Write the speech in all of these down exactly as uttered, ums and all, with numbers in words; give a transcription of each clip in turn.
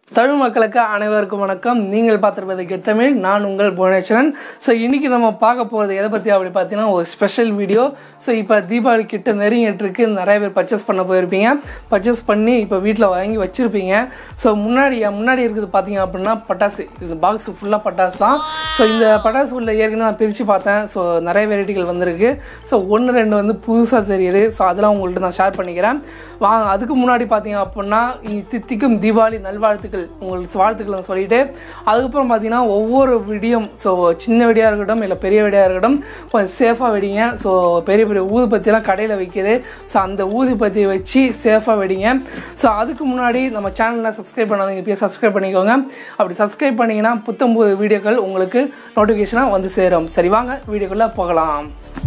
தமிழ் மக்களுக்கு அனைவருக்கும் வணக்கம். நீங்கள் பார்த்துருப்பது கெட் தமிழ். நான் உங்கள் புவனேஸ்வரன். ஸோ இன்றைக்கி நம்ம பார்க்க போகிறது எதை பற்றி அப்படி பார்த்தீங்கன்னா ஒரு ஸ்பெஷல் வீடியோ. ஸோ இப்போ தீபாவளி கிட்ட நெருங்கிட்டுருக்கு. நிறைய பேர் பர்ச்சேஸ் பண்ண போயிருப்பீங்க. பர்ச்சேஸ் பண்ணி இப்போ வீட்டில் வாங்கி வச்சுருப்பீங்க. ஸோ முன்னாடி முன்னாடி இருக்குது பார்த்தீங்க அப்படின்னா பட்டாசு. இது பாக்ஸ் ஃபுல்லாக பட்டாசு தான். ஸோ இந்த பட்டாசு உள்ள ஏற்கனவே நான் பிரித்து பார்த்தேன். ஸோ நிறைய வெரைட்டிகள் வந்திருக்கு. ஸோ ஒன்று ரெண்டு வந்து புதுசாக தெரியுது. ஸோ அதெல்லாம் உங்கள்கிட்ட நான் ஷேர் பண்ணிக்கிறேன் வாங்க. அதுக்கு முன்னாடி பார்த்தீங்க அப்படின்னா தித்திக்கும் தீபாவளி நல்வாழ்த்துக்கள் உங்களுக்கு வாழ்த்துக்களை சொல்லிட்டு அதுக்கப்புறம் பார்த்தீங்கன்னா ஒவ்வொரு வெடியும் ஸோ சின்ன வெடியாக இருக்கட்டும் இல்லை பெரிய வெடியாக இருக்கட்டும் கொஞ்சம் சேஃபாக வெடிங்க. ஸோ பெரிய பெரிய ஊதுபத்தியெல்லாம் கடையில் வைக்கிது. ஸோ அந்த ஊதுபத்தியை வச்சு சேஃபாக வெடிங்க. ஸோ அதுக்கு முன்னாடி நம்ம சேனலில் சப்ஸ்கிரைப் பண்ணாதீங்க, இப்போயே சப்ஸ்கிரைப் பண்ணிக்கோங்க. அப்படி சப்ஸ்கிரைப் பண்ணிங்கன்னா புத்தம்பது வீடியோக்கள் உங்களுக்கு நோட்டிஃபிகேஷனாக வந்து சேரும். சரி வாங்க வீடியோக்குள்ளே போகலாம்.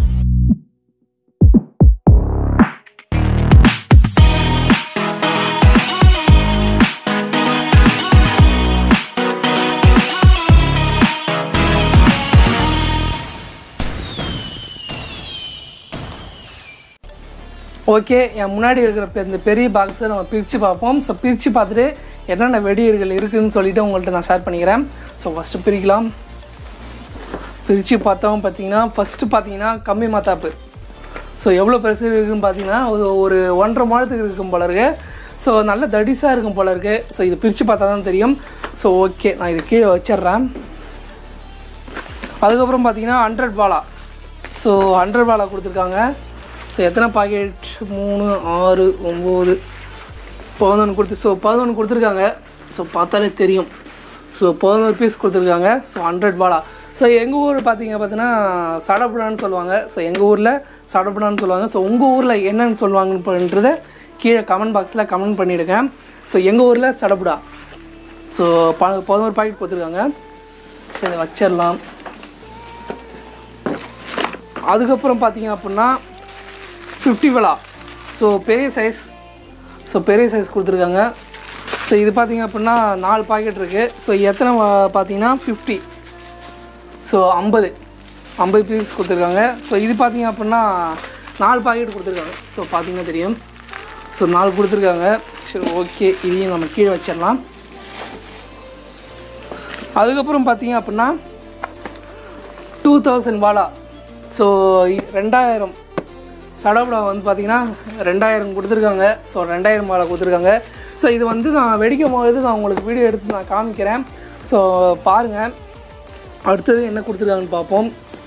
ஓகே, என் முன்னாடி இருக்கிற இந்த பெரிய பாக்ஸை நம்ம பிரித்து பார்ப்போம். ஸோ பிரித்து பார்த்துட்டு என்னென்ன வெடிகள் இருக்குதுன்னு சொல்லிவிட்டு உங்கள்கிட்ட நான் ஷேர் பண்ணிக்கிறேன். ஸோ ஃபஸ்ட்டு பிரிக்கலாம். பிரித்து பார்த்தோம் பார்த்தீங்கன்னா ஃபஸ்ட்டு பார்த்தீங்கன்னா கம்மி மத்தாப்பு. ஸோ எவ்வளோ பெருசு இருக்குதுன்னு பார்த்தீங்கன்னா ஒரு ஒரு ஒன்றரை மாதத்துக்கு இருக்கும் போல இருக்குது. ஸோ நல்ல தடிசாக இருக்கும் போல இருக்குது. ஸோ இது பிரித்து பார்த்தா தான் தெரியும். ஸோ ஓகே, நான் இது கீழே வச்சிட்றேன். அதுக்கப்புறம் பார்த்தீங்கன்னா ஹண்ட்ரட் வாலா. ஸோ ஹண்ட்ரட் வாலா கொடுத்துருக்காங்க. ஸோ எத்தனை பாக்கெட்? மூணு ஆறு ஒம்பது பதினொன்று கொடுத்து ஸோ பதினொன்று கொடுத்துருக்காங்க. ஸோ பார்த்தாலே தெரியும். ஸோ பதினோரு பீஸ் கொடுத்துருக்காங்க. ஸோ ஹண்ட்ரட் வாலா. ஸோ எங்கள் ஊர் பார்த்தீங்க பார்த்தீங்கன்னா சடபுடான்னு சொல்லுவாங்க. ஸோ எங்கள் ஊரில் சடபுடான்னு சொல்லுவாங்க. ஸோ உங்கள் ஊரில் என்னென்னு சொல்லுவாங்கன்றதை கீழே கமெண்ட் பாக்ஸில் கமெண்ட் பண்ணியிருக்கேன். ஸோ எங்கள் ஊரில் சடபுடா. ஸோ ப பதினோரு பாக்கெட் கொடுத்துருக்காங்க. ஸோ இதை வச்சிடலாம். அதுக்கப்புறம் பார்த்தீங்க அப்படின்னா ஃபிஃப்டி வலா. ஸோ பெரிய சைஸ். ஸோ பெரிய சைஸ் கொடுத்துருக்காங்க. ஸோ இது பார்த்திங்க அப்படின்னா நாலு பாக்கெட் இருக்குது. ஸோ எத்தனை பார்த்தீங்கன்னா ஃபிஃப்டி. ஸோ ஐம்பது ஐம்பது பீஸ் கொடுத்துருக்காங்க. ஸோ இது பார்த்திங்க அப்படின்னா நாலு பாக்கெட் கொடுத்துருக்காங்க. ஸோ பார்த்திங்கன்னா தெரியும். ஸோ நாலு கொடுத்துருக்காங்க. சரி ஓகே, இதையும் நம்ம கீழே வச்சிடலாம். அதுக்கப்புறம் பார்த்திங்க அப்படின்னா டூ தௌசண்ட் வாலா. ஸோ ரெண்டாயிரம் சடபுடா வந்து பார்த்திங்கன்னா ரெண்டாயிரம் கொடுத்துருக்காங்க. ஸோ ரெண்டாயிரம் வாழை கொடுத்துருக்காங்க. ஸோ இது வந்து நான் வெடிக்கும் போது நான் உங்களுக்கு வீடியோ எடுத்து நான் காமிக்கிறேன். ஸோ பாருங்கள். அடுத்தது என்ன கொடுத்துருக்காங்கன்னு பார்ப்போம்.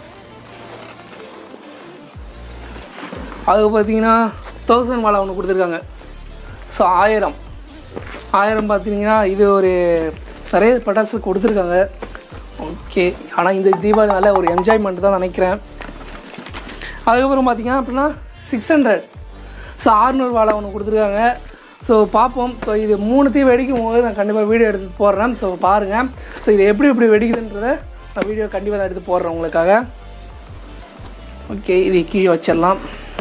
அது பார்த்திங்கன்னா தௌசண்ட் வாழை ஒன்று கொடுத்துருக்காங்க. ஸோ ஆயிரம் ஆயிரம் பார்த்திங்கன்னா இது ஒரு நிறைய பட்டாசு கொடுத்துருக்காங்க. ஓகே, ஆனால் இந்த தீபாவளி நல்ல ஒரு என்ஜாய்மெண்ட் தான் நினைக்கிறேன். அதுக்கப்புறம் பார்த்திங்கன்னா அப்படின்னா சிக்ஸ் ஹண்ட்ரட். ஸோ ஆறுநூறு வாழை ஒன்று கொடுத்துருக்காங்க. ஸோ பார்ப்போம். ஸோ இது மூணுத்தையும் வெடிக்கும் போது நான் கண்டிப்பாக வீடியோ எடுத்து போடுறேன். ஸோ பாருங்கள். ஸோ இது எப்படி எப்படி வெடிக்குதுன்றதை நான் வீடியோ கண்டிப்பாக தான் எடுத்து போடுறேன் உங்களுக்காக. ஓகே, இதை கீழே வச்சிடலாம்.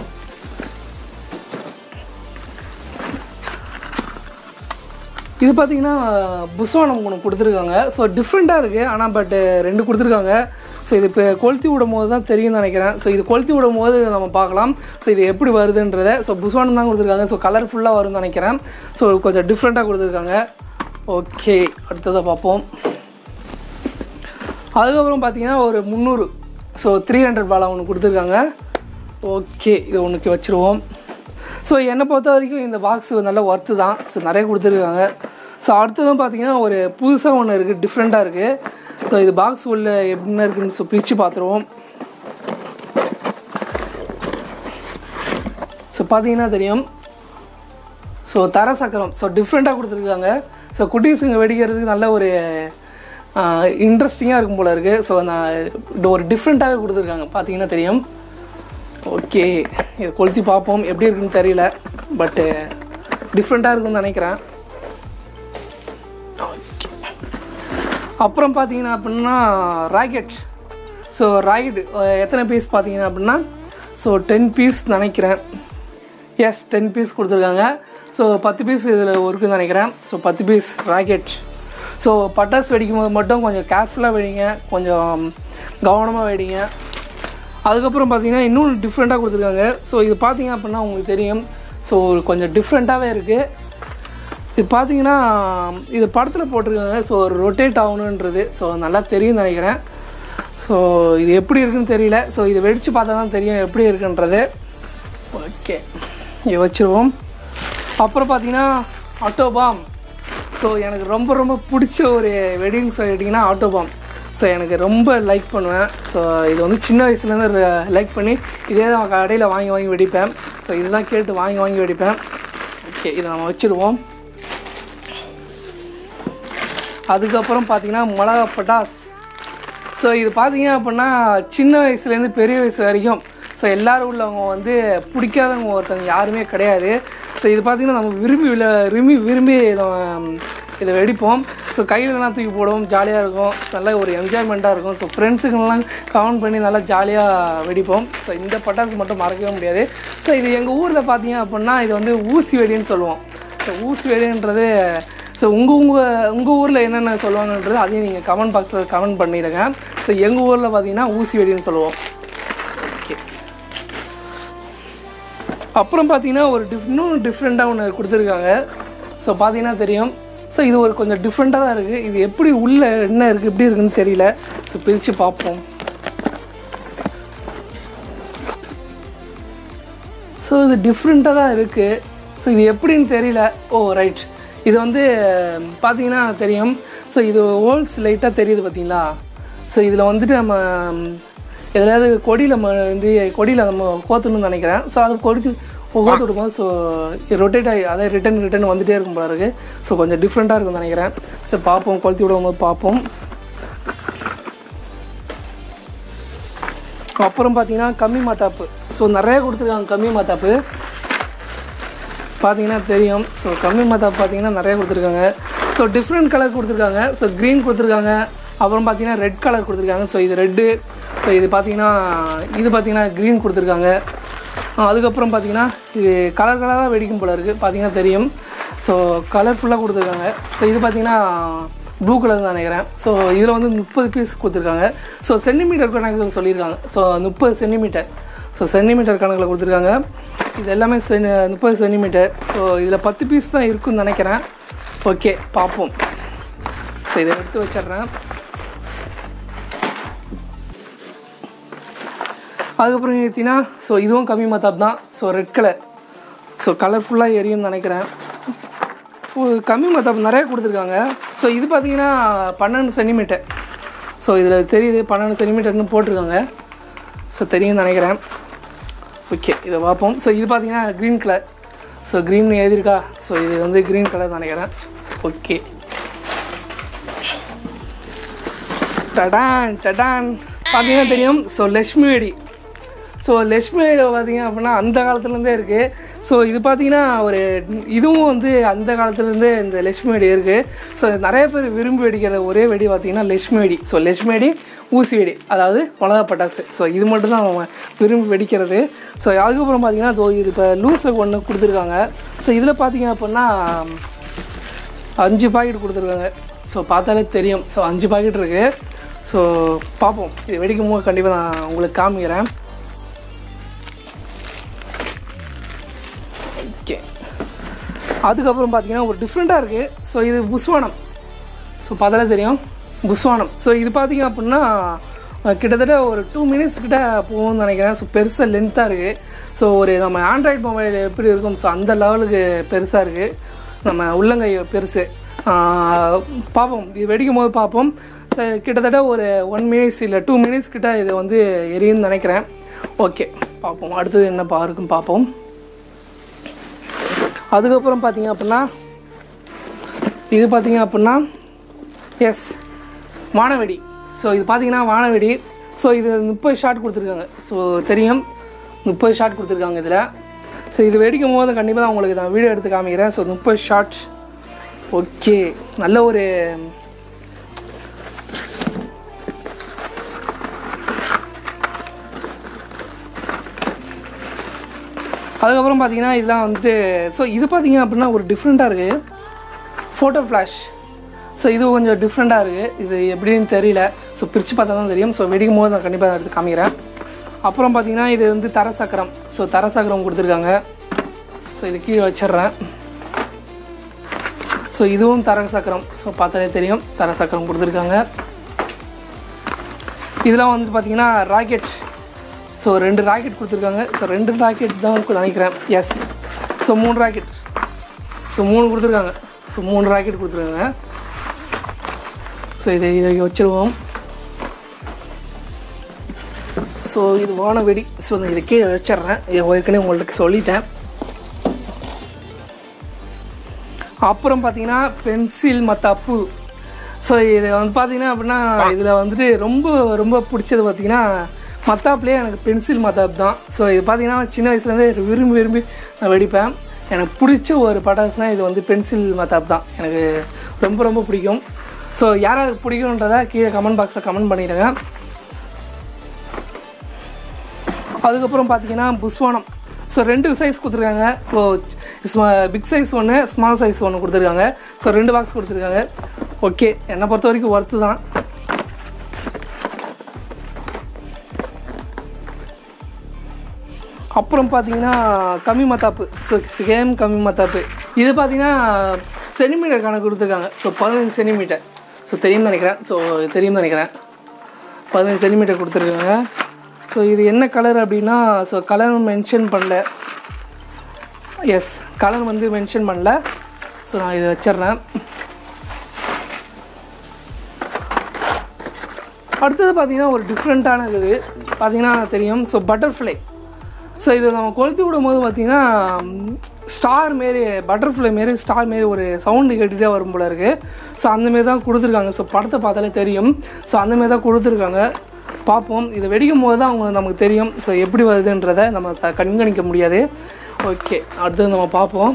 இது பார்த்திங்கன்னா புஸ்வானம் ஒன்று கொடுத்துருக்காங்க. ஸோ டிஃப்ரெண்ட்டாக இருக்குது, ஆனால் பட்டு ரெண்டு கொடுத்துருக்காங்க. ஸோ இது இப்போ கொளுத்தி விடும் போது தான் தெரியும்னு நினைக்கிறேன். ஸோ இது கொளுத்தி விடும் போது நம்ம பார்க்கலாம். ஸோ இது எப்படி வருதுன்றதை. ஸோ புஸ்வானம் தான் கொடுத்துருக்காங்க. ஸோ கலர்ஃபுல்லாக வரும்னு நினைக்கிறேன். ஸோ கொஞ்சம் டிஃப்ரெண்ட்டாக கொடுத்துருக்காங்க. ஓகே, அடுத்ததை பார்ப்போம். அதுக்கப்புறம் பார்த்திங்கன்னா ஒரு முந்நூறு. ஸோ த்ரீ ஹண்ட்ரட் வாலா ஒன்று கொடுத்துருக்காங்க. ஓகே, இதை ஒன்றுக்கு வச்சுருவோம். ஸோ என்னை பொறுத்த வரைக்கும் இந்த பாக்ஸ் நல்ல ஒர்த்து தான். ஸோ நிறைய கொடுத்துருக்காங்க. ஸோ அடுத்ததும் பார்த்திங்கன்னா ஒரு புதுசாக ஒன்று இருக்குது, டிஃப்ரெண்ட்டாக இருக்குது. ஸோ இது பாக்ஸ் உள்ள எப்படின்னா இருக்குன்னு ஸோ பிரித்து பார்த்துருவோம். ஸோ பார்த்தீங்கன்னா தெரியும். ஸோ தர சக்கரம். ஸோ டிஃப்ரெண்ட்டாக கொடுத்துருக்காங்க. ஸோ குட்டீஸுங்க வெடிக்கிறதுக்கு நல்ல ஒரு இன்ட்ரெஸ்டிங்காக இருக்கும் போல் இருக்குது. ஸோ நான் ஒரு டிஃப்ரெண்ட்டாகவே கொடுத்துருக்காங்க, பார்த்தீங்கன்னா தெரியும். ஓகே, இதை கொளுத்தி பார்ப்போம். எப்படி இருக்குன்னு தெரியல, பட்டு டிஃப்ரெண்ட்டாக இருக்குன்னு நினைக்கிறேன். ஓகே, அப்புறம் பார்த்தீங்கன்னா அப்படின்னா ராக்கெட். ஸோ ராக்கெட் எத்தனை பீஸ் பார்த்தீங்கன்னா அப்படின்னா ஸோ டென் பீஸ் நினைக்கிறேன். எஸ், டென் பீஸ் கொடுத்துருக்காங்க. ஸோ பத்து பீஸ் இதில் இருக்குதுன்னு நினைக்கிறேன். ஸோ பத்து பீஸ் ராக்கெட். ஸோ பட்டாசு வெடிக்கும் போது மட்டும் கொஞ்சம் கேர்ஃபுல்லாக வெடிங்க, கொஞ்சம் கவனமாக வெடிங்க. அதுக்கப்புறம் பார்த்திங்கன்னா இன்னும் டிஃப்ரெண்ட்டாக கொடுத்துருக்காங்க. ஸோ இது பார்த்திங்க அப்படின்னா உங்களுக்கு தெரியும். ஸோ கொஞ்சம் டிஃப்ரெண்ட்டாகவே இருக்குது. இது பார்த்தீங்கன்னா இது படத்தில் போட்டிருக்காங்க. ஸோ ரொட்டேட் ஆகணுன்றது ஸோ நல்லா தெரியும்னு நினைக்கிறேன். ஸோ இது எப்படி இருக்குன்னு தெரியல. ஸோ இதை வெடித்து பார்த்தா தான் தெரியும் எப்படி இருக்குன்றது. ஓகே, இதை வச்சுருவோம். அப்புறம் பார்த்தீங்கன்னா ஆட்டோபாம். ஸோ எனக்கு ரொம்ப ரொம்ப பிடிச்ச ஒரு வெடின்னு சொல்லிட்டிங்கன்னா ஆட்டோபாம். ஸோ எனக்கு ரொம்ப லைக் பண்ணுவேன். ஸோ இது வந்து சின்ன வயசுலேருந்து லைக் பண்ணி இதே தான் கடையில் வாங்கி வாங்கி வெடிப்பேன். ஸோ இதுதான் கேட்டு வாங்கி வாங்கி வெடிப்பேன். ஓகே, இதை நம்ம வச்சுருவோம். அதுக்கப்புறம் பார்த்திங்கன்னா மிளகா பட்டாஸ். ஸோ இது பார்த்திங்க அப்படின்னா சின்ன வயசுலேருந்து பெரிய வயசு வரைக்கும் ஸோ எல்லோரும் உள்ளவங்க வந்து பிடிக்காதவங்க ஒருத்தவங்க யாருமே கிடையாது. ஸோ இது பார்த்திங்கன்னா நம்ம விரும்பி விளை விரும்பி விரும்பி இதை இதை வெடிப்போம். ஸோ கையிலலாம் தூக்கி போடுவோம், ஜாலியாக இருக்கும், நல்ல ஒரு என்ஜாய்மெண்ட்டாக இருக்கும். ஸோ ஃப்ரெண்ட்ஸுக்கெல்லாம் கவுண்ட் பண்ணி நல்லா ஜாலியாக வெடிப்போம். ஸோ இந்த பட்டாசு மட்டும் மறக்கவே முடியாது. ஸோ இது எங்கள் ஊரில் பார்த்தீங்க அப்படின்னா இது வந்து ஊசி வெடின்னு சொல்லுவோம். ஸோ ஊசி வெடின்றது ஸோ உங்கள் உங்கள் உங்கள் ஊரில் என்னென்ன சொல்லுவாங்கன்றது அதையும் நீங்கள் கமெண்ட் பாக்ஸில் கமெண்ட் பண்ணிவிடுங்க. ஸோ எங்கள் ஊரில் பார்த்தீங்கன்னா ஊசி வெடின்னு சொல்லுவோம். ஓகே, அப்புறம் பார்த்தீங்கன்னா ஒரு டிஃப் இன்னும் டிஃப்ரெண்ட்டாக ஒன்று கொடுத்துருக்காங்க. ஸோ பார்த்தீங்கன்னா தெரியும். ஸோ இது ஒரு கொஞ்சம் டிஃப்ரெண்ட்டாக தான் இருக்குது. இது எப்படி உள்ளே என்ன இருக்குது எப்படி இருக்குதுன்னு தெரியல. ஸோ பிரித்து பார்ப்போம். ஸோ இது டிஃப்ரெண்ட்டாக தான் இருக்குது. ஸோ இது எப்படின்னு தெரியல. ஓ ரைட், இது வந்து பார்த்தீங்கன்னா தெரியும். ஸோ இது ஹோல்ஸ் லைட்டாக தெரியுது பார்த்தீங்களா. ஸோ இதில் வந்துட்டு நம்ம எதாவது கொடியில் நம்ம வந்து கொடியில் நம்ம கோத்தணும்னு நினைக்கிறேன். ஸோ அதை கொடிச்சு கோத்து விடுவோம். ஸோ ரொட்டேட் ஆகி அதை ரிட்டன் ரிட்டன் வந்துகிட்டே இருக்கும் போல இருக்குது. ஸோ கொஞ்சம் டிஃப்ரெண்ட்டாக இருக்கும்னு நினைக்கிறேன். ஸோ பார்ப்போம், கொளுத்தி விடும்போது பார்ப்போம். அப்புறம் பார்த்தீங்கன்னா கம்மி மாத்தாப்பு. ஸோ நிறைய கொடுத்துருக்காங்க கம்மி மாத்தாப்பு பார்த்தீங்கன்னா தெரியும். ஸோ கம்மி மாத்தாப்பு பார்த்தீங்கன்னா நிறைய கொடுத்துருக்காங்க. ஸோ டிஃப்ரெண்ட் கலர் கொடுத்துருக்காங்க. ஸோ க்ரீன் கொடுத்துருக்காங்க. அப்புறம் பார்த்தீங்கன்னா ரெட் கலர் கொடுத்துருக்காங்க. ஸோ இது ரெட்டு. ஸோ இது பார்த்தீங்கன்னா இது பார்த்தீங்கன்னா க்ரீன் கொடுத்துருக்காங்க. அதுக்கப்புறம் பார்த்தீங்கன்னா இது கலர் கலராக வெடிக்கும் போல இருக்குது பார்த்தீங்கன்னா தெரியும். ஸோ கலர்ஃபுல்லாக கொடுத்துருக்காங்க. ஸோ இது பார்த்தீங்கன்னா ப்ளூ கலர் தான் நினைக்கிறேன். ஸோ இதில் வந்து முப்பது பீஸ் கொடுத்துருக்காங்க. ஸோ சென்டிமீட்டர் கணக்கில் சொல்லியிருக்காங்க. ஸோ முப்பது சென்டிமீட்டர் ஸோ சென்டிமீட்டர் கணக்கில் கொடுத்துருக்காங்க. இது எல்லாமே சென் முப்பது சென்டிமீட்டர். ஸோ இதில் பத்து பீஸ் தான் இருக்குன்னு நினைக்கிறேன். ஓகே, பார்ப்போம். ஸோ இதை எடுத்து வச்சிட்றேன். அதுக்கப்புறம் பார்த்தீங்கன்னா ஸோ இதுவும் கம்மி மத்தாப் தான். So red colour. ஸோ கலர்ஃபுல்லாக எரியும்னு நினைக்கிறேன். கம்மி மத்தாப் நிறைய கொடுத்துருக்காங்க. ஸோ இது பார்த்தீங்கன்னா பன்னெண்டு சென்டிமீட்டர். ஸோ இதில் தெரியுது பன்னெண்டு சென்டிமீட்டர்னு போட்டிருக்காங்க. ஸோ தெரியும்னு நினைக்கிறேன். ஓகே, இதை பார்ப்போம். ஸோ இது பார்த்தீங்கன்னா க்ரீன் கலர். ஸோ க்ரீன் எழுதியிருக்கா. ஸோ இது வந்து க்ரீன் கலர் நினைக்கிறேன். ஓகே, டடான் டடான் பார்த்தீங்கன்னா தெரியும். ஸோ லட்சுமி வெடி. ஸோ லட்சுமி வெடி பார்த்தீங்க அப்படின்னா அந்த காலத்துலேருந்தே இருக்குது. ஸோ இது பார்த்தீங்கன்னா ஒரு இதுவும் வந்து அந்த காலத்துலேருந்தே இந்த லட்சுமி வெடி இருக்குது. ஸோ நிறைய பேர் விரும்பி வெடிக்கிற ஒரே வெடி பார்த்திங்கன்னா லட்சுமி வெடி. ஸோ லட்சுமி வெடி, ஊசி வெடி, அதாவது மிளகா பட்டாசு. ஸோ இது மட்டும் தான் அவங்க விரும்பி வெடிக்கிறது. ஸோ அதுக்கப்புறம் பார்த்திங்கன்னா இதோ இது இப்போ லூஸில் ஒன்று கொடுத்துருக்காங்க. ஸோ இதில் பார்த்திங்க அப்படின்னா அஞ்சு பாக்கெட் கொடுத்துருக்காங்க. ஸோ பார்த்தாலே தெரியும். ஸோ அஞ்சு பாக்கெட் இருக்குது. ஸோ பார்ப்போம். இது வெடிக்கும் போது கண்டிப்பாக நான் உங்களுக்கு காமிக்கிறேன். ஓகே, அதுக்கப்புறம் பார்த்தீங்கன்னா ஒரு டிஃப்ரெண்ட்டாக இருக்குது. ஸோ இது புஸ்வானம். ஸோ பார்த்தாலே தெரியும் புஸ்வானம். ஸோ இது பார்த்திங்க அப்படின்னா கிட்டத்தட்ட ஒரு டூ மினிட்ஸ் கிட்ட போகும்னு நினைக்கிறேன். ஸோ பெருசாக லென்த்தாக இருக்குது. ஸோ ஒரு நம்ம ஆண்ட்ராய்டு மொபைல் எப்படி இருக்கும் ஸோ அந்த லெவலுக்கு பெருசாக இருக்குது. நம்ம உள்ளங்கை பெருசு. பார்ப்போம், இது வெடிக்கும் போது பார்ப்போம். ஸோ கிட்டத்தட்ட ஒரு ஒன் மினிட்ஸ் இல்லை டூ மினிட்ஸ் கிட்ட இது வந்து எரியும்னு நினைக்கிறேன். ஓகே, பார்ப்போம் அடுத்தது என்ன பா இருக்குன்னு பார்ப்போம். அதுக்கப்புறம் பார்த்தீங்க அப்படின்னா இது பார்த்தீங்க அப்படின்னா எஸ் வானவெடி. ஸோ இது பார்த்தீங்கன்னா வானவெடி. ஸோ இது முப்பது ஷாட் கொடுத்துருக்காங்க. ஸோ தெரியும் முப்பது ஷாட் கொடுத்துருக்காங்க இதில். ஸோ இது வெடிக்கும் போது கண்டிப்பாக தான் உங்களுக்கு நான் வீடியோ எடுத்து காமிக்கிறேன். ஸோ முப்பது ஷாட். ஓகே, நல்ல ஒரு அதுக்கப்புறம் பார்த்தீங்கன்னா இதெல்லாம் வந்துட்டு ஸோ இது பார்த்தீங்க அப்படின்னா ஒரு டிஃப்ரெண்ட்டாக இருக்குது. Photo flash. ஸோ இது கொஞ்சம் டிஃப்ரெண்ட்டாக இருக்குது. இது எப்படின்னு தெரியல. ஸோ பிரித்து பார்த்தா தான் தெரியும். ஸோ வெடிக்கும் போது நான் கண்டிப்பாக எடுத்து காமிக்கிறேன். அப்புறம் பார்த்தீங்கன்னா இது வந்து தர சக்கரம். ஸோ தர சக்கரம் கொடுத்துருக்காங்க. ஸோ இது கீழே வச்சிட்றேன். இதுவும் தர சக்கரம். ஸோ பார்த்தாலே தெரியும் தர சக்கரம் கொடுத்துருக்காங்க. இதெல்லாம் வந்துட்டு பார்த்தீங்கன்னா ராக்கெட். ஸோ ரெண்டு ராக்கெட் கொடுத்துருக்காங்க. ஸோ ரெண்டு ராக்கெட் தான் நினைக்கிறேன். எஸ். ஸோ மூணு ராக்கெட். ஸோ மூணு கொடுத்துருக்காங்க. ஸோ மூணு ராக்கெட் கொடுத்துருக்காங்க. ஸோ இதை இதை வச்சுருவோம். ஸோ இது வான வெடி. ஸோ இதை கீழே வச்சிட்றேன். ஏற்கனவே உங்களுக்கு சொல்லிட்டேன். அப்புறம் பார்த்தீங்கன்னா பென்சில் மத்தாப்பு. ஸோ இது வந்து பார்த்தீங்கன்னா அப்படின்னா இதில் வந்துட்டு ரொம்ப ரொம்ப பிடிச்சது பார்த்தீங்கன்னா மத்தாப்புலேயே எனக்கு பென்சில் மத்தாப் தான். ஸோ இது பார்த்தீங்கன்னா சின்ன வயசுலேருந்தே விரும்பி விரும்பி நான் வெடிப்பேன். எனக்கு பிடிச்ச ஒரு பட்டாசுனால் இது வந்து பென்சில் மத்தாப் தான். எனக்கு ரொம்ப ரொம்ப பிடிக்கும். ஸோ யாராவது பிடிக்கும்ன்றதை கீழே கமெண்ட் பாக்ஸில் கமெண்ட் பண்ணிடுங்க. அதுக்கப்புறம் பார்த்தீங்கன்னா புஸ்வானம். ஸோ ரெண்டு சைஸ் கொடுத்துருக்காங்க. ஸோ பிக் சைஸ் ஒன்று, ஸ்மால் சைஸ் ஒன்று கொடுத்துருக்காங்க. ஸோ ரெண்டு பாக்ஸ் கொடுத்துருக்காங்க. ஓகே, என்னை பொறுத்த வரைக்கும் ஒர்த்து தான். அப்புறம் பார்த்தீங்கன்னா கம்மி மத்தாப்பு. ஸோ சேம் கம்மி மத்தாப்பு. இது பார்த்தீங்கன்னா சென்டிமீட்டர் கணக்கு கொடுத்துருக்காங்க. ஸோ பதினஞ்சு சென்டிமீட்டர். ஸோ தெரியும்னு நினைக்கிறேன். ஸோ தெரியும்னு நினைக்கிறேன் பதினஞ்சு சென்டிமீட்டர் கொடுத்துருக்காங்க. ஸோ இது என்ன கலர் அப்படின்னா ஸோ கலர் மென்ஷன் பண்ணல. எஸ், கலர் வந்து மென்ஷன் பண்ணல. ஸோ நான் இதை வச்சிட்றேன். அடுத்தது பார்த்திங்கன்னா ஒரு டிஃப்ரெண்ட்டான இது பார்த்திங்கன்னா தெரியும். So butterfly. ஸோ இதை நம்ம கொளுத்தி விடும் போது பார்த்திங்கன்னா ஸ்டார் மாரி, பட்டர்ஃப்ளை மாரி ஸ்டார் மாரி ஒரு சவுண்டு கேட்டுகிட்டே வரும் போல இருக்குது. ஸோ அந்தமாரி தான் கொடுத்துருக்காங்க. ஸோ படத்தை பார்த்தாலே தெரியும். ஸோ அந்தமாரி தான் கொடுத்துருக்காங்க. பார்ப்போம். இதை வெடிக்கும் போது தான் அவங்க நமக்கு தெரியும். ஸோ எப்படி வருதுன்றதை நம்ம ச கண்காணிக்க முடியாது. ஓகே, அடுத்தது நம்ம பார்ப்போம்.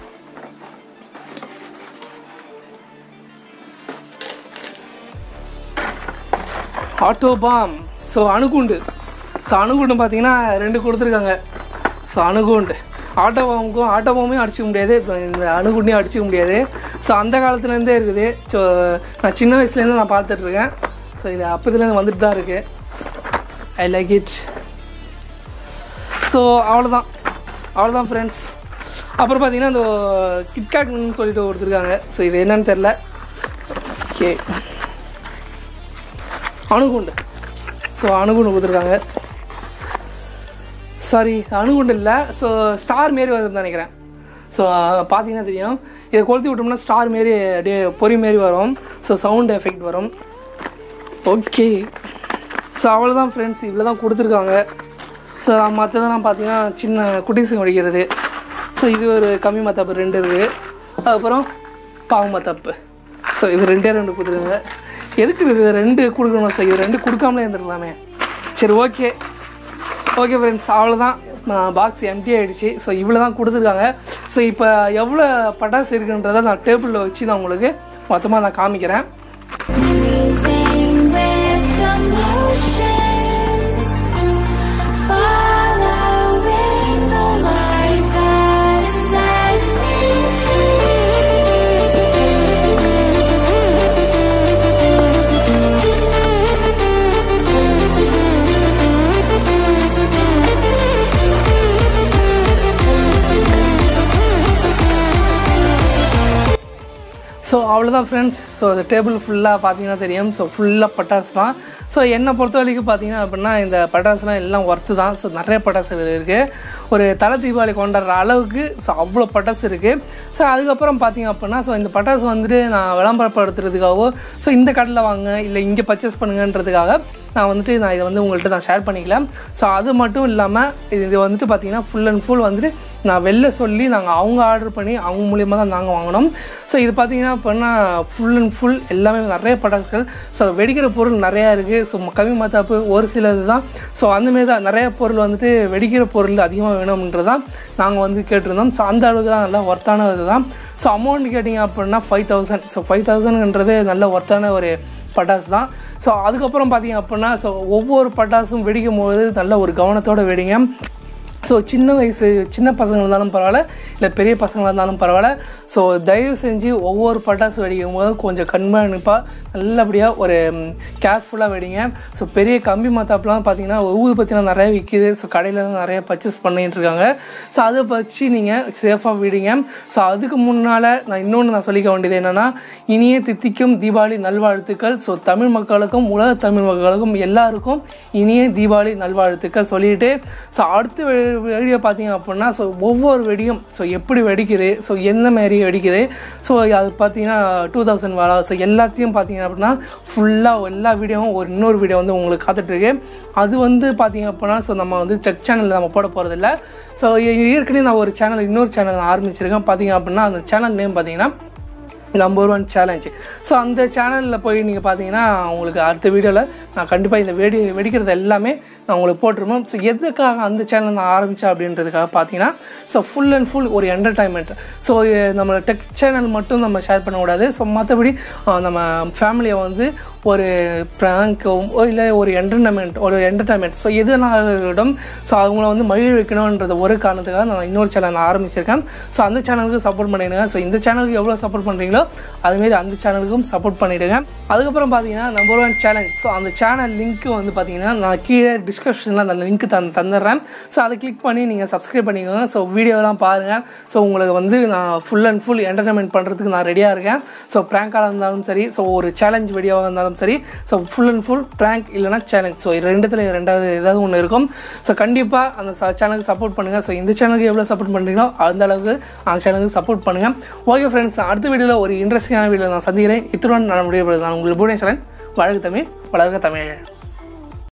Auto bomb. ஸோ அணுகுண்டு. ஸோ அணுகுண்டு பார்த்தீங்கன்னா ரெண்டு கொடுத்துருக்காங்க. ஸோ அணுகுண்டு ஆட்டோ பாம்புக்கும் ஆட்டோ பாம்பையும் அடிச்சிக்க முடியாது, இந்த அணுகுண்டையும் அடிச்சிக்க முடியாது. ஸோ அந்த காலத்துலேருந்தே இருக்குது. ஸோ நான் சின்ன வயசுலேருந்து நான் பார்த்துட்ருக்கேன். ஸோ இது அப்போதுலேருந்து வந்துட்டு தான் இருக்குது. I like it. ஸோ அவ்வளோதான் அவ்வளோதான் ஃப்ரெண்ட்ஸ். அப்புறம் பார்த்தீங்கன்னா இந்த கிட்கேட்னு சொல்லிட்டு கொடுத்துருக்காங்க. ஸோ இது என்னன்னு தெரில. ஓகே, அணுகுண்டு. ஸோ அணுகுண்டு கொடுத்துருக்காங்க. சாரி, அணுகுண்டு இல்லை. ஸோ ஸ்டார் மாரி வருதுன்னு நினைக்கிறேன். ஸோ பார்த்தீங்கன்னா தெரியும். இதை கொளுத்தி விட்டோம்னா ஸ்டார் மாரி அப்படியே பொறி மாரி வரும். ஸோ சவுண்ட் எஃபெக்ட் வரும். ஓகே, ஸோ அவ்வளோதான் ஃப்ரெண்ட்ஸ். இவ்வளோ தான் கொடுத்துருக்காங்க. ஸோ மற்றதெல்லாம் பார்த்தீங்கன்னா சின்ன குட்டிஸுங்க வெடிக்கிறது. ஸோ இது ஒரு கம்மி மத்தாப்பு ரெண்டு இருக்குது. அதுக்கப்புறம் பாவு மத்தாப்பு. ஸோ இது ரெண்டே ரெண்டு கொடுத்துருங்க. எதுக்கு இது ரெண்டு கொடுக்கணும்? சார் இது ரெண்டு கொடுக்காமலே இருந்துருக்கலாமே. சரி, ஓகே ஓகே ஃப்ரெண்ட்ஸ், அவ்வளோதான். பாக்ஸ் எம்டி ஆகிடுச்சு. ஸோ இவ்வளோ தான் கொடுத்துருக்காங்க. ஸோ இப்போ எவ்வளோ பட்டாசு இருக்குன்றதை நான் டேபிளில் வச்சு நான் உங்களுக்கு மொத்தமாக நான் காமிக்கிறேன். ஸோ அவ்வளோதான் ஃப்ரெண்ட்ஸ். ஸோ இந்த டேபிள் ஃபுல்லாக பார்த்தீங்கன்னா தெரியும். ஸோ ஃபுல்லாக பட்டாசு தான். ஸோ என்னை பொறுத்த வரைக்கும் பார்த்தீங்கன்னா அப்படின்னா இந்த பட்டாசுலாம் எல்லாம் ஒர்த்து தான். ஸோ நிறைய பட்டாசுகள் இருக்குது. ஒரு தலை தீபாவளி கொண்டாடுற அளவுக்கு ஸோ அவ்வளோ பட்டாசு இருக்குது. ஸோ அதுக்கப்புறம் பார்த்தீங்க அப்படின்னா ஸோ இந்த பட்டாசு வந்துட்டு நான் விளம்பரப்படுத்துறதுக்காகவோ ஸோ இந்த கடையில் வாங்க இல்லை இங்கே பர்ச்சேஸ் பண்ணுங்கன்றதுக்காக நான் வந்துட்டு நான் இதை வந்து உங்கள்கிட்ட நான் ஷேர் பண்ணிக்கலாம். ஸோ அது மட்டும் இல்லாமல் இது வந்துட்டு பார்த்திங்கன்னா ஃபுல் அண்ட் ஃபுல் வந்துட்டு நான் வெளில சொல்லி நாங்கள் அவங்க ஆர்டர் பண்ணி அவங்க மூலியமாக தான் நாங்கள் வாங்கினோம். ஸோ இது பார்த்திங்கன்னா இப்போனா ஃபுல் அண்ட் ஃபுல் எல்லாமே நிறைய பட்டாசுகள். ஸோ வெடிக்கிற பொருள் நிறையா இருக்குது. ஸோ கம்மி மத்தாப்பு ஒரு சிலது தான். ஸோ அந்தமாரி தான் நிறைய பொருள் வந்துட்டு வெடிக்கிற பொருள் அதிகமாக வேணும்ன்றது தான் நாங்கள் வந்து கேட்டிருந்தோம். ஸோ அந்த அளவுக்கு தான் நல்லா ஒர்த்தான இது தான். ஸோ அமௌண்ட் கேட்டிங்க அப்படின்னா ஃபைவ் தௌசண்ட் ஸோ ஃபைவ் தௌசண்ட்ன்றது நல்ல ஒர்த்தான ஒரு பட்டாசு தான். ஸோ அதுக்கப்புறம் பார்த்திங்க அப்படின்னா ஸோ ஒவ்வொரு பட்டாசும் வெடிக்கும் போது நல்ல ஒரு கவனத்தோடு வெடிங்க. ஸோ சின்ன வயசு சின்ன பசங்க இருந்தாலும் பரவாயில்ல, இல்லை பெரிய பசங்களாக இருந்தாலும் பரவாயில்ல. ஸோ தயவு செஞ்சு ஒவ்வொரு பட்டாசு வெடிக்கும் போது கொஞ்சம் கண்காணிப்பாக நல்லபடியாக ஒரு கேர்ஃபுல்லாக வெடிங்க. ஸோ பெரிய கம்பி மத்தாப்புலாம் பார்த்தீங்கன்னா ஊது பற்றிலாம் நிறைய விற்கிது. ஸோ கடையில் நிறைய பர்ச்சேஸ் பண்ணிகிட்டு இருக்காங்க. ஸோ அதை வச்சு நீங்கள் சேஃபாக விடுங்க. ஸோ அதுக்கு முன்னால் நான் இன்னொன்று நான் சொல்லிக்க வேண்டியது என்னென்னா, இனிய தித்திக்கும் தீபாவளி நல்வாழ்த்துக்கள். ஸோ தமிழ் மக்களுக்கும் உலக தமிழ் மக்களுக்கும் எல்லாருக்கும் இனிய தீபாவளி நல்வாழ்த்துக்கள் சொல்லிட்டு, ஸோ அடுத்த வெடியை பார்த்தீங்க அப்படின்னா, ஸோ ஒவ்வொரு வெடியும் ஸோ எப்படி வெடிக்குது, ஸோ எந்த மாதிரி வெடிக்குது, ஸோ அது பார்த்தீங்கன்னா டூ தௌசண்ட் வாழா ஸோ எல்லாத்தையும் பார்த்தீங்க அப்படின்னா ஃபுல்லாக எல்லா வீடியோவும் ஒரு இன்னொரு வீடியோ வந்து உங்களுக்கு காத்துட்ருக்கு. அது வந்து பார்த்தீங்க அப்படின்னா ஸோ நம்ம வந்து டெக் சேனலில் நம்ம போட போகிறதில்ல. ஸோ ஏற்கனவே நான் ஒரு சேனல் இன்னொரு சேனல் ஆரம்பிச்சிருக்கேன். பார்த்தீங்க அப்படின்னா அந்த சேனல் நேம் பார்த்தீங்கன்னா நம்பர் ஒன் சேலஞ்சு. ஸோ அந்த சேனலில் போய் நீங்கள் பார்த்தீங்கன்னா உங்களுக்கு அடுத்த வீடியோவில் நான் கண்டிப்பாக இந்த வெடி வெடிக்கிறது எல்லாமே நான் உங்களுக்கு போட்டுருவோம். ஸோ எதுக்காக அந்த சேனல் நான் ஆரம்பித்தேன் அப்படின்றதுக்காக பார்த்தீங்கன்னா, ஸோ ஃபுல் அண்ட் ஃபுல் ஒரு என்டர்டைன்மெண்ட். ஸோ நம்ம டெக் சேனல் மட்டும் நம்ம ஷேர் பண்ணக்கூடாது. ஸோ மற்றபடி நம்ம ஃபேமிலியை வந்து ஒரு ப்ராங்கோ இல்லை ஒரு என்டர்டைன்மெண்ட் ஒரு என்டர்டைன்மெண்ட் ஸோ எதுனாலும் ஸோ அவங்கள வந்து மகிழ வைக்கணுன்றது ஒரு காரணத்துக்காக நான் இன்னொரு சேனல் ஆரம்பிச்சிருக்கேன். ஸோ அந்த சேனலுக்கு சப்போர்ட் பண்ணிடுங்க. ஸோ இந்த சேனலுக்கு எவ்வளோ சப்போர்ட் பண்ணுறீங்களோ அதுமாரி அந்த சேனலுக்கும் சப்போர்ட் பண்ணிவிடுங்க. அதுக்கப்புறம் பார்த்தீங்கன்னா நம்பர் ஒன் சேலஞ்ச். ஸோ அந்த சேனல் லிங்க்கு வந்து பார்த்தீங்கன்னா நான் கீழே டிஸ்கிரிப்ஷனில் அந்த லிங்க் தந் தந்துடுறேன். ஸோ அதை கிளிக் பண்ணி நீங்கள் சப்ஸ்கிரைப் பண்ணிக்கோங்க. ஸோ வீடியோலாம் பாருங்கள். ஸோ உங்களுக்கு வந்து நான் ஃபுல் அண்ட் ஃபுல் என்டர்டைன்மெண்ட் பண்ணுறதுக்கு நான் ரெடியாக இருக்கேன். ஸோ ப்ராங்காக இருந்தாலும் சரி, ஸோ ஒரு சேலஞ்ச் வீடியோவாக இருந்தாலும் சரி, so full and full prank இல்லைனா சேலஞ்ச், ஸோ ரெண்டுத்தில் ரெண்டாவது ஏதாவது ஒன்று இருக்கும். ஸோ கண்டிப்பாக அந்த சேனலுக்கு சப்போர்ட் பண்ணுங்கள். ஸோ இந்த சேனலுக்கு எவ்வளோ சப்போர்ட் பண்ணுறீங்களோ அந்த அளவுக்கு அந்த சேனலுக்கு சப்போர்ட் பண்ணுங்கள். ஓகே ஃப்ரெண்ட்ஸ், அடுத்த வீடியோவில் ஒரு இன்ட்ரெஸ்டிங்கான வீடியோ நான் சந்திக்கிறேன். இத்துடன் நான் முடியப்படுது. நான் உங்களுக்கு புவனேஸ்வரன். வாழ்க தமிழ், வளர்க தமிழ்.